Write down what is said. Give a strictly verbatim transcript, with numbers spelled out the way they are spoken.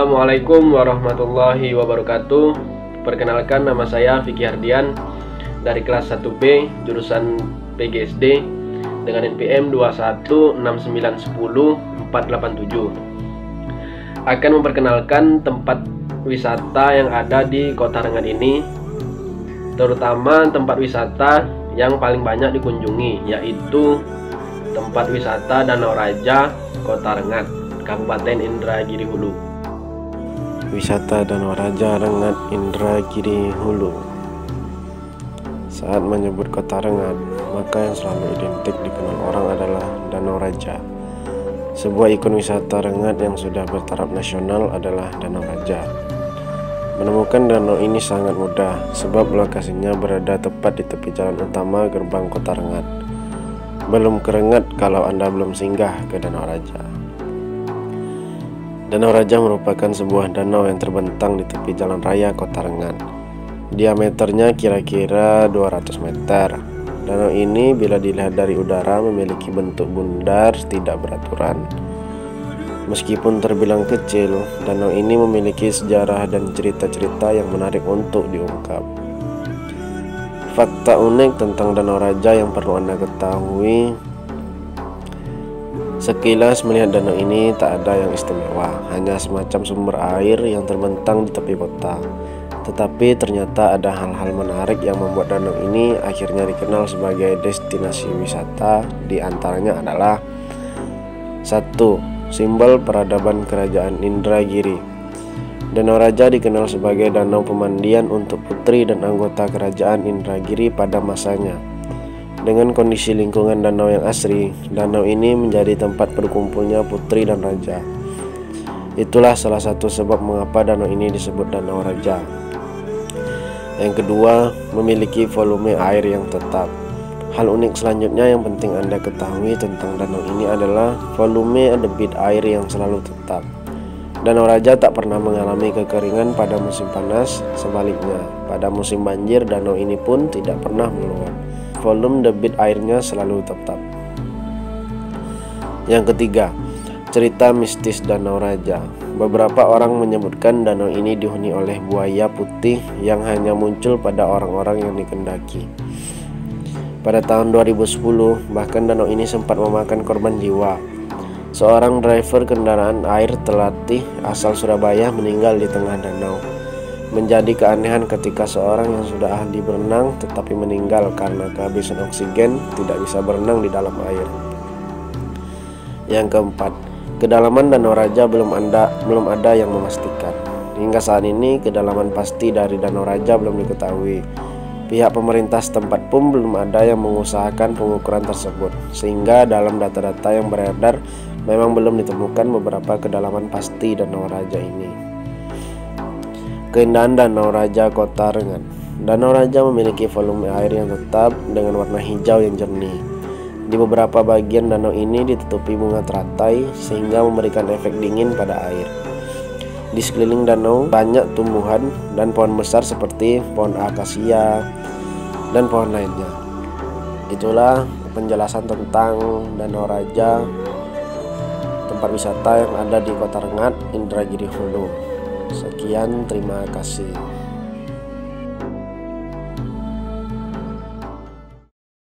Assalamualaikum warahmatullahi wabarakatuh. Perkenalkan, nama saya Vicky Hardian dari kelas satu B jurusan P G S D dengan N P M dua satu enam sembilan satu nol empat delapan tujuh. Akan memperkenalkan tempat wisata yang ada di Kota Rengat ini, terutama tempat wisata yang paling banyak dikunjungi, yaitu tempat wisata Danau Raja, Kota Rengat, Kabupaten Indragiri Hulu. Wisata Danau Raja Rengat, Indragiri Hulu. Saat menyebut Kota Rengat, maka yang selalu identik dikenal orang adalah Danau Raja. Sebuah ikon wisata Rengat yang sudah bertaraf nasional adalah Danau Raja. Menemukan danau ini sangat mudah, sebab lokasinya berada tepat di tepi jalan utama gerbang Kota Rengat. Belum ke Rengat kalau Anda belum singgah ke Danau Raja. Danau Raja merupakan sebuah danau yang terbentang di tepi jalan raya Kota Rengat. Diameternya kira-kira dua ratus meter. Danau ini bila dilihat dari udara memiliki bentuk bundar tidak beraturan. Meskipun terbilang kecil, danau ini memiliki sejarah dan cerita-cerita yang menarik untuk diungkap. Fakta unik tentang Danau Raja yang perlu Anda ketahui: sekilas melihat danau ini tak ada yang istimewa, hanya semacam sumber air yang terbentang di tepi kota. Tetapi ternyata ada hal-hal menarik yang membuat danau ini akhirnya dikenal sebagai destinasi wisata. Di antaranya adalah: satu. Simbol peradaban Kerajaan Indragiri. Danau Raja dikenal sebagai danau pemandian untuk putri dan anggota Kerajaan Indragiri pada masanya. Dengan kondisi lingkungan danau yang asri, danau ini menjadi tempat berkumpulnya putri dan raja. Itulah salah satu sebab mengapa danau ini disebut Danau Raja. Yang kedua, memiliki volume air yang tetap. Hal unik selanjutnya yang penting Anda ketahui tentang danau ini adalah volume debit air yang selalu tetap. Danau Raja tak pernah mengalami kekeringan pada musim panas, sebaliknya pada musim banjir danau ini pun tidak pernah meluap. Volume debit airnya selalu tetap. Yang ketiga, cerita mistis Danau Raja. Beberapa orang menyebutkan danau ini dihuni oleh buaya putih yang hanya muncul pada orang-orang yang dikendaki. Pada tahun dua ribu sepuluh, bahkan danau ini sempat memakan korban jiwa. Seorang driver kendaraan air terlatih asal Surabaya meninggal di tengah danau. Menjadi keanehan ketika seorang yang sudah ahli berenang tetapi meninggal karena kehabisan oksigen, tidak bisa berenang di dalam air. Yang keempat, kedalaman Danau Raja belum ada, belum ada yang memastikan. Hingga saat ini, kedalaman pasti dari Danau Raja belum diketahui. Pihak pemerintah setempat pun belum ada yang mengusahakan pengukuran tersebut, sehingga dalam data-data yang beredar memang belum ditemukan beberapa kedalaman pasti Danau Raja ini. Keindahan Danau Raja Kota Rengat. Danau Raja memiliki volume air yang tetap dengan warna hijau yang jernih. Di beberapa bagian danau ini ditutupi bunga teratai sehingga memberikan efek dingin pada air. Di sekeliling danau banyak tumbuhan dan pohon besar seperti pohon akasia dan pohon lainnya. Itulah penjelasan tentang Danau Raja, tempat wisata yang ada di Kota Rengat, Indragiri Hulu. Sekian, terima kasih.